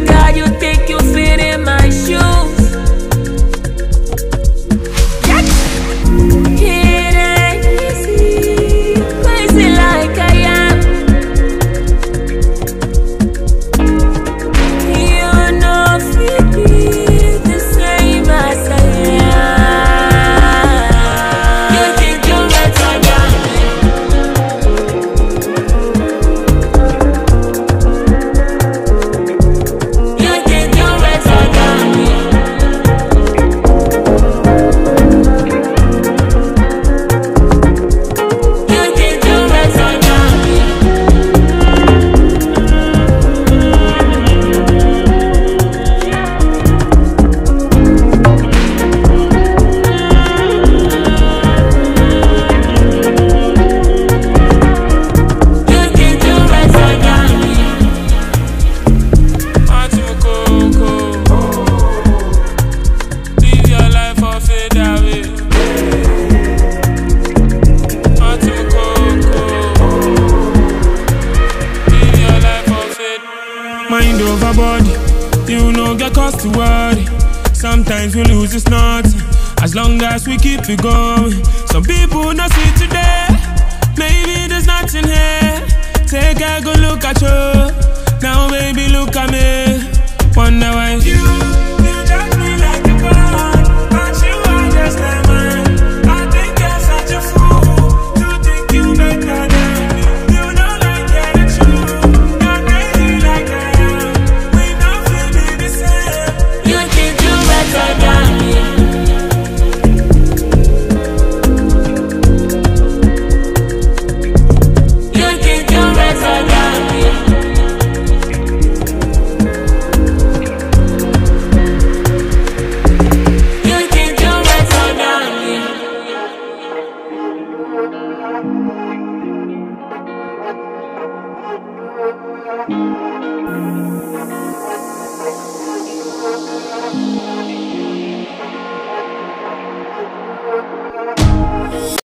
like how you think you fit in my shoes. It ain't easy, crazy like I am. You know fit me the same as I am. You think you're better than me. You think you're better than me. You think you're better than me. You think you're better than me. Martin Coco, live your life or fade away. Martin Coco, live your life or fade. Mind over body, you know get cause to worry. Sometimes we lose, it's nothing, as long as we keep it going. Some people not see today, maybe there's nothing here. Take a good look at you, now baby look at me.